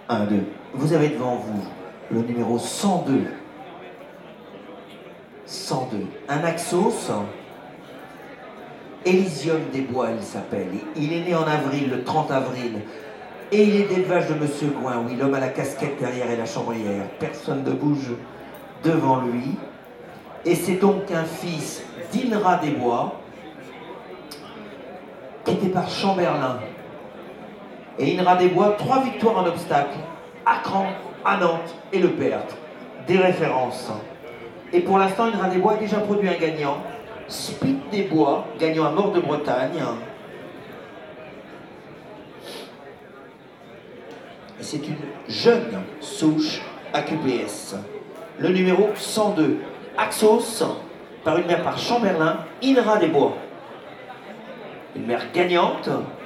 1, 2. Vous avez devant vous le numéro 102. 102. Un Axos. Elysium des Bois, il s'appelle. Il est né en avril, le 30 avril. Et il est d'élevage de Monsieur Gouin, oui, l'homme à la casquette derrière et la chambrière. Personne ne bouge devant lui. Et c'est donc un fils d'Inra des Bois, qui était par Chamberlain. Et Inra des Bois, 3 victoires en obstacle, à Cran, à Nantes et Le Pertre. Des références. Et pour l'instant, Inra des Bois a déjà produit un gagnant, Speed des Bois, gagnant à Mort de Bretagne. Et c'est une jeune souche AQPS. Le numéro 102, Axos, par une mère par Chamberlain, Inra des Bois. Une mère gagnante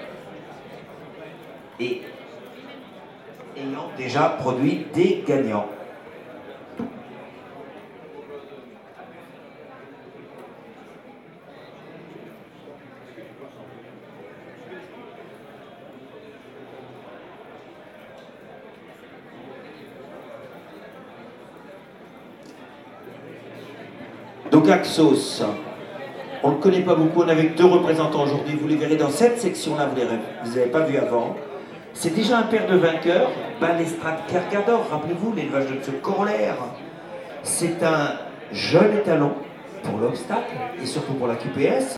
et ayant déjà produit des gagnants. Donc Axos, on ne le connaît pas beaucoup, on avait 2 représentants aujourd'hui, vous les verrez dans cette section-là, vous n'avez pas vu avant. C'est déjà un père de vainqueurs, Balestrade Kergador, rappelez-vous, l'élevage de M. Corollaire. C'est un jeune étalon pour l'obstacle et surtout pour la QPS.